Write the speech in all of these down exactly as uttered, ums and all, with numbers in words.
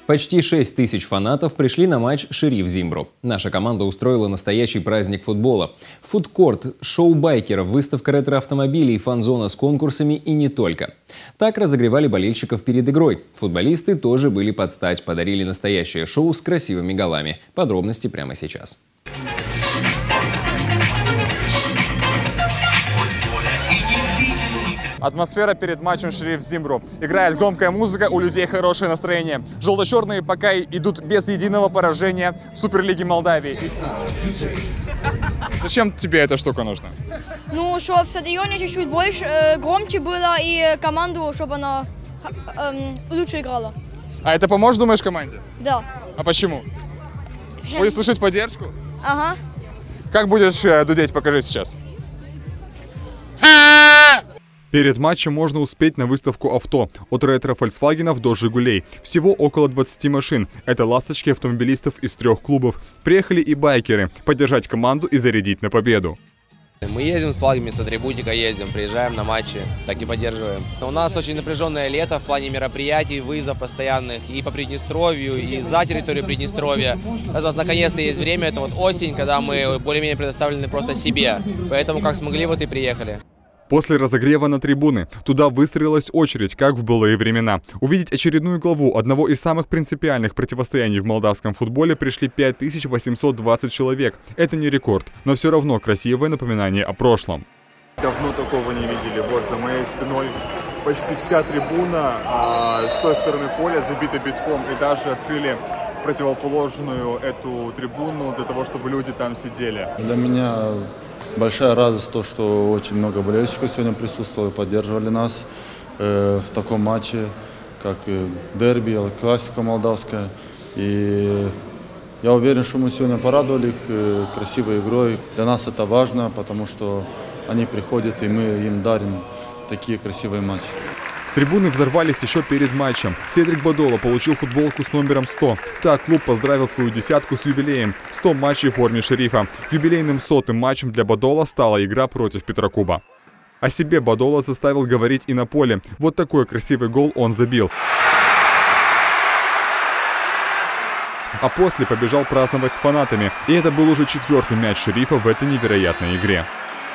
Почти шесть тысяч фанатов пришли на матч «Шериф Зимбру». Наша команда устроила настоящий праздник футбола. Фудкорт, шоу байкеров, выставка ретро-автомобилей, фан-зона с конкурсами и не только. Так разогревали болельщиков перед игрой. Футболисты тоже были под стать, подарили настоящее шоу с красивыми голами. Подробности прямо сейчас. Атмосфера перед матчем «Шериф Зимбру». Играет громкая музыка, у людей хорошее настроение. Желто-черные пока идут без единого поражения в Суперлиге Молдавии. Зачем тебе эта штука нужна? Ну, чтобы в стадионе чуть-чуть больше, э, громче было и команду, чтобы она э, лучше играла. А это поможет, думаешь, команде? Да. А почему? Будешь слышать поддержку? Ага. Как будешь э, дудеть, покажи сейчас. Перед матчем можно успеть на выставку авто. От ретро-фольксвагенов до «Жигулей». Всего около двадцати машин. Это ласточки автомобилистов из трех клубов. Приехали и байкеры. Поддержать команду и зарядить на победу. Мы ездим с флагами, с атрибутика ездим, приезжаем на матчи, так и поддерживаем. У нас очень напряженное лето в плане мероприятий, выездов постоянных и по Приднестровью, и за территорию Приднестровья. У нас наконец-то есть время, это вот осень, когда мы более-менее предоставлены просто себе. Поэтому как смогли, вот и приехали. После разогрева на трибуны туда выстроилась очередь, как в былые времена. Увидеть очередную главу одного из самых принципиальных противостояний в молдавском футболе пришли пять тысяч восемьсот двадцать человек. Это не рекорд, но все равно красивое напоминание о прошлом. Давно такого не видели. Вот за моей спиной почти вся трибуна а с той стороны поля забита битком, и даже открыли противоположную эту трибуну для того, чтобы люди там сидели. Для меня большая радость то, что очень много болельщиков сегодня присутствовали, поддерживали нас э, в таком матче, как дерби, классика молдавская. И я уверен, что мы сегодня порадовали их э, красивой игрой. Для нас это важно, потому что они приходят, и мы им дарим такие красивые матчи. Трибуны взорвались еще перед матчем. Седрик Бадола получил футболку с номером сто. Так клуб поздравил свою десятку с юбилеем. сто матчей в форме «Шерифа». Юбилейным сотым матчем для Бадола стала игра против Петрокуба. О себе Бадола заставил говорить и на поле. Вот такой красивый гол он забил. А после побежал праздновать с фанатами. И это был уже четвертый мяч «Шерифа» в этой невероятной игре.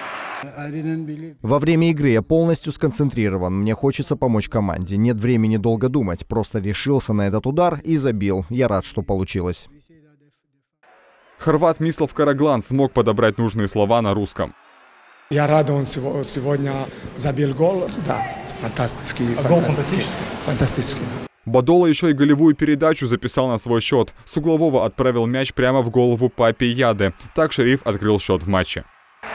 Во время игры я полностью сконцентрирован. Мне хочется помочь команде. Нет времени долго думать. Просто решился на этот удар и забил. Я рад, что получилось. Хорват Мислав Караглан смог подобрать нужные слова на русском. Я рад, он сегодня забил гол. Да, фантастический. А гол фантастический? Фантастический. Бадола еще и голевую передачу записал на свой счет. С углового отправил мяч прямо в голову Папи Яде. Так «Шериф» открыл счет в матче.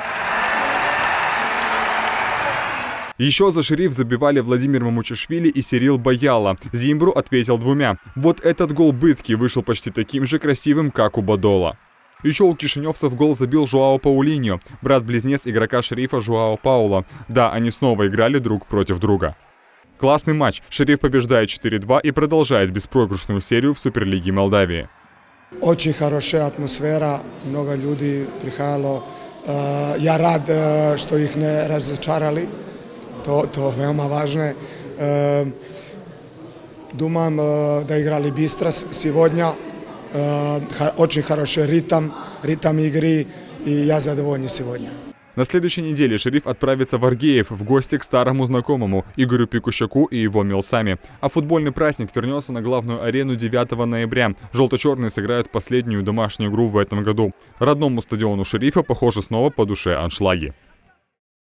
Еще за «Шериф» забивали Владимир Мамучишвили и Сирил Баяла. Зимбру ответил двумя. Вот этот гол Бытки вышел почти таким же красивым, как у Бадола. Еще у кишиневцев гол забил Жуао Паулиньо, брат-близнец игрока «Шерифа» Жуао Паула. Да, они снова играли друг против друга. Классный матч. «Шериф» побеждает четыре-два и продолжает беспроигрышную серию в Суперлиге Молдавии. Очень хорошая атмосфера, много людей приехало. Я рад, что их не разочаровали. To, to veoma važno. E, думам, да играли быстро сегодня. E, очень хороший ритм, ритм игры, и я задоволен сегодня. На следующей неделе «Шериф» отправится в Аргеев в гости к старому знакомому Игорю Пикущаку и его Милсами. А футбольный праздник вернется на главную арену девятого ноября. Желто-черные сыграют последнюю домашнюю игру в этом году. Родному стадиону «Шерифа», похоже, снова по душе аншлаги.